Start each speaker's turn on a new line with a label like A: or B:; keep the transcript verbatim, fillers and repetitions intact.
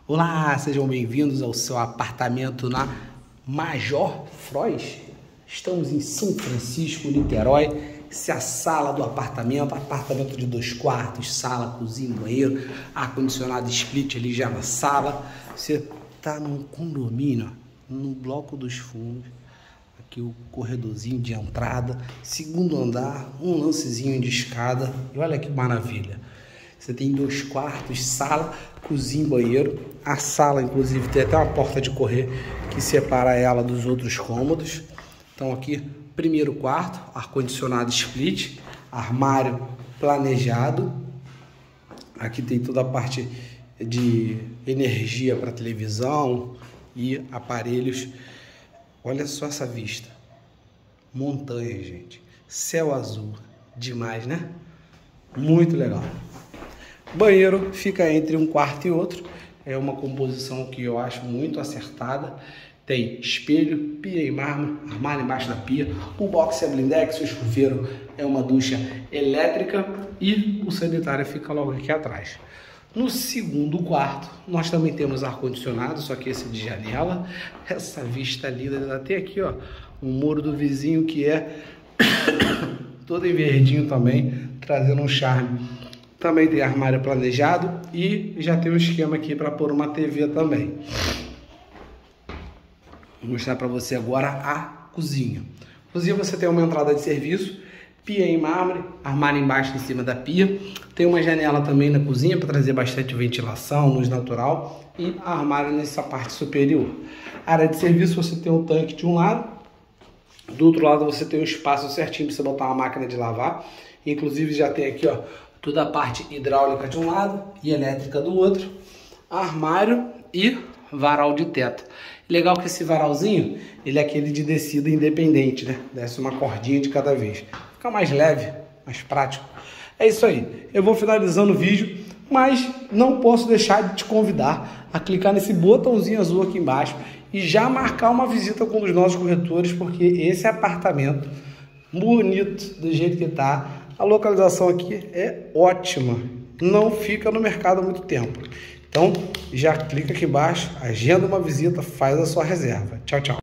A: Olá, sejam bem-vindos ao seu apartamento na Major Frois. Estamos em São Francisco, Niterói. Essa é a sala do apartamento, apartamento de dois quartos, sala, cozinha, banheiro, ar-condicionado split ali já na sala. Você está num condomínio, no bloco dos fundos. Aqui o corredorzinho de entrada, segundo andar, um lancezinho de escada. E olha que maravilha. Você tem dois quartos, sala, cozinha e banheiro. A sala, inclusive, tem até uma porta de correr que separa ela dos outros cômodos. Então aqui, primeiro quarto, ar-condicionado split, armário planejado. Aqui tem toda a parte de energia para televisão e aparelhos. Olha só essa vista. Montanha, gente. Céu azul. Demais, né? Muito legal. Banheiro fica entre um quarto e outro. É uma composição que eu acho muito acertada. Tem espelho, pia em mármore, armário embaixo da pia. O box é blindex, o chuveiro é uma ducha elétrica e o sanitário fica logo aqui atrás. No segundo quarto, nós também temos ar-condicionado, só que esse de janela. Essa vista linda, até aqui, ó, o muro do vizinho que é todo em verdinho também, trazendo um charme. Também tem armário planejado e já tem um esquema aqui para pôr uma T V também. Vou mostrar para você agora a cozinha. Cozinha você tem uma entrada de serviço, pia em mármore, armário embaixo em cima da pia. Tem uma janela também na cozinha para trazer bastante ventilação, luz natural e armário nessa parte superior. Área de serviço você tem um tanque de um lado, do outro lado você tem um espaço certinho para você botar uma máquina de lavar. Inclusive já tem aqui, ó, toda a parte hidráulica de um lado e elétrica do outro, armário e varal de teto. Legal que esse varalzinho, ele é aquele de descida independente, né? Desce uma cordinha de cada vez. Fica mais leve, mais prático. É isso aí. Eu vou finalizando o vídeo, mas não posso deixar de te convidar a clicar nesse botãozinho azul aqui embaixo e já marcar uma visita com um dos nossos corretores, porque esse apartamento, bonito do jeito que tá, a localização aqui é ótima, não fica no mercado há muito tempo. Então, já clica aqui embaixo, agenda uma visita, faz a sua reserva. Tchau, tchau.